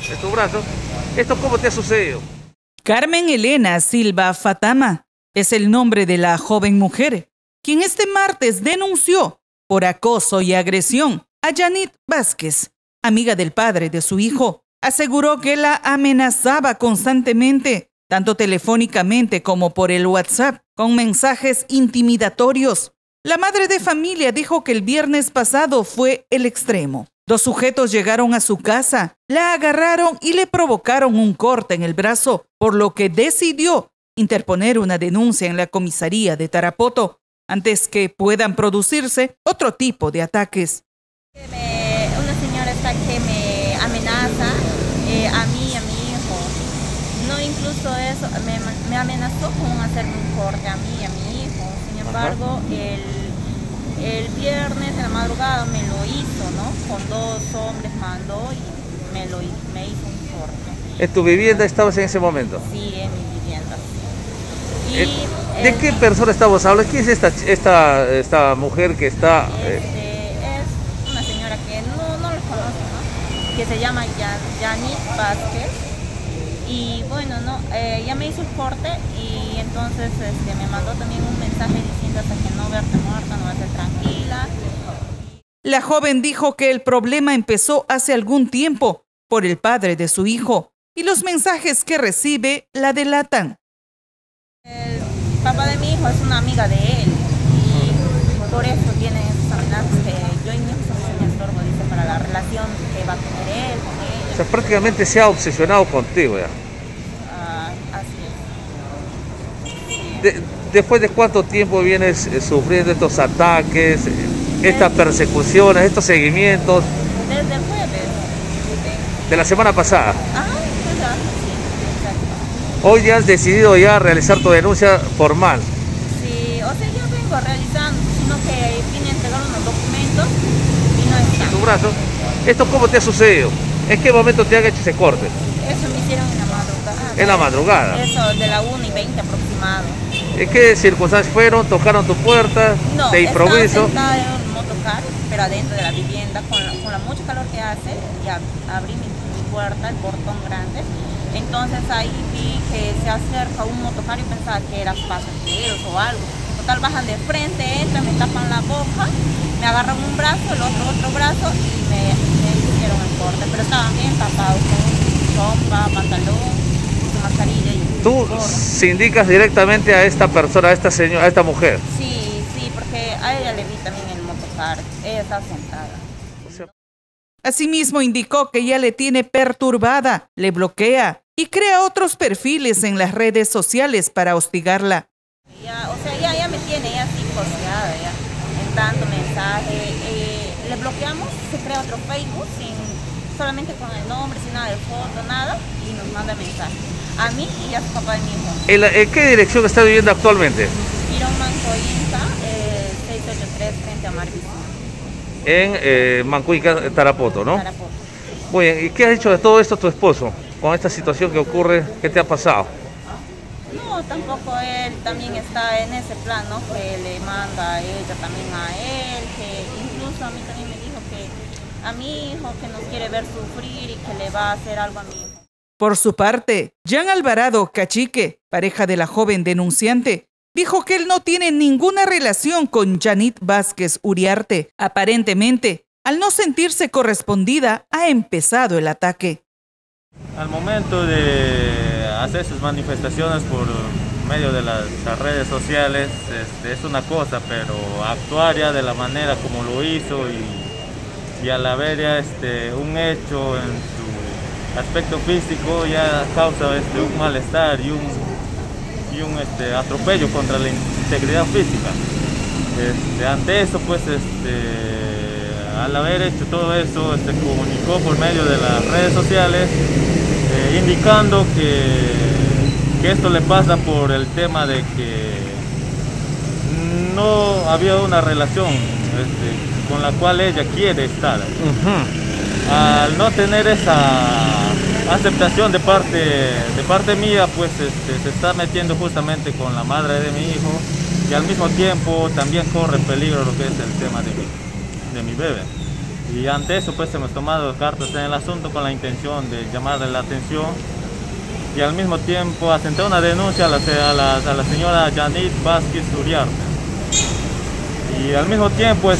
en tu brazo. ¿Esto cómo te ha sucedido? Carmen Elena Silva Fatama es el nombre de la joven mujer, quien este martes denunció por acoso y agresión a Yanit Vázquez, amiga del padre de su hijo. Aseguró que la amenazaba constantemente, tanto telefónicamente como por el WhatsApp, con mensajes intimidatorios. La madre de familia dijo que el viernes pasado fue el extremo. 2 sujetos llegaron a su casa, la agarraron y le provocaron un corte en el brazo, por lo que decidió interponer una denuncia en la comisaría de Tarapoto antes que puedan producirse otro tipo de ataques. Una señora está que me amenaza a mí y a mi hijo. No, incluso eso, me amenazó con hacerme un corte a mí y a mi hijo. Sin embargo, el viernes en la madrugada me lo hizo, ¿no? Con 2 hombres mandó y me hizo un corte. ¿En tu vivienda estabas en ese momento? Sí, en mi vivienda. Y, ¿de qué persona estamos hablando? ¿Quién es esta mujer que está...? Es una señora que no lo conozco, ¿no? Que se llama Yanit Vázquez. Y bueno, ella me hizo el corte y entonces me mandó también un mensaje diciendo hasta que no verte muerta, no verte tranquila. La joven dijo que el problema empezó hace algún tiempo por el padre de su hijo y los mensajes que recibe la delatan. El papá de mi hijo es una amiga de él y por eso tiene esas amenazas que yo y mi hijo somos un estorbo, dice, para la relación que va a tener él con ella. O sea, prácticamente se ha obsesionado contigo ya. Así es. Sí. ¿Después de cuánto tiempo vienes sufriendo estos ataques, estas persecuciones, estos seguimientos? Desde el jueves. De la semana pasada. Ah, sí, exacto. Hoy ya has decidido ya realizar tu denuncia formal. Sí, o sea, yo vengo realizando, sino que vine a entregar unos documentos y no está. ¿En tu brazo? ¿Esto cómo te ha sucedido? ¿En qué momento te han hecho ese corte? Eso me hicieron en la madrugada. En la madrugada. Eso, de la 1:20 aproximado. ¿En qué circunstancias fueron? ¿Tocaron tu puerta? No, ¿De improviso? estaba sentada en un motocar, pero adentro de la vivienda, con la mucho calor que hace, y abrí mi puerta, el portón grande. Entonces ahí vi que se acerca un motocar y pensaba que eran pasajeros o algo. Total, bajan de frente, entran, me tapan la boca, me agarran un brazo, el otro brazo y me hicieron el corte. Pero estaban bien tapados con ropa, pantalón, su mascarilla y ¿Tú se indicas directamente a esta persona, a esta señora, a esta mujer? Sí, porque a ella le vi también el motocar, ella está sentada. Asimismo indicó que ya le tiene perturbada, le bloquea y crea otros perfiles en las redes sociales para hostigarla. Ya me tiene ya psicoseada, ya, en tanto mensaje. Le bloqueamos, se crea otro Facebook solamente con el nombre, sin nada de foto, nada, y nos manda mensaje. A mí y a su papá de mi hijo. ¿En qué dirección está viviendo actualmente? Girón Mancoinca, 683 frente a Marvin. En Mancuica, Tarapoto, ¿no? Tarapoto. Muy bien, ¿y qué has hecho de todo esto tu esposo? Con esta situación que ocurre, ¿qué te ha pasado? No, tampoco él también está en ese plan, ¿no? Que le manda a ella también a él, que incluso a mí también me dijo que a mi hijo que nos quiere ver sufrir y que le va a hacer algo a mi hijo. Por su parte, Jean Alvarado Cachique, pareja de la joven denunciante, dijo que él no tiene ninguna relación con Yanit Vázquez Uriarte. Aparentemente, al no sentirse correspondida, ha empezado el ataque. Al momento de hacer sus manifestaciones por medio de las redes sociales es una cosa, pero actuar ya de la manera como lo hizo y al haber ya un hecho en su aspecto físico ya causa un malestar y un atropello contra la integridad física. Ante eso, pues, al haber hecho todo eso, se comunicó por medio de las redes sociales, indicando que esto le pasa por el tema de que no había una relación con la cual ella quiere estar. Al no tener esa aceptación de parte mía, pues se está metiendo justamente con la madre de mi hijo y al mismo tiempo también corre peligro lo que es el tema de mi bebé. Y ante eso pues hemos tomado cartas en el asunto con la intención de llamarle la atención y al mismo tiempo asentar una denuncia a la señora Janit Vázquez Uriarte. Y al mismo tiempo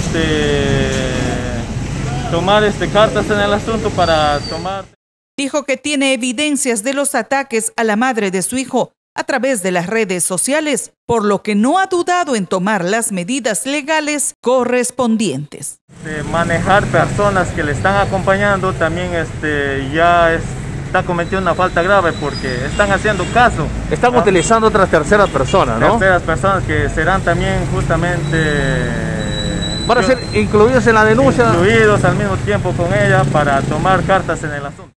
tomar cartas en el asunto para tomar... Dijo que tiene evidencias de los ataques a la madre de su hijo a través de las redes sociales, por lo que no ha dudado en tomar las medidas legales correspondientes. Manejar personas que le están acompañando también ya está cometiendo una falta grave porque están haciendo caso. Están utilizando otras terceras personas, ¿no? Terceras personas que serán también justamente... Van a ser incluidos en la denuncia. Incluidos al mismo tiempo con ella para tomar cartas en el asunto.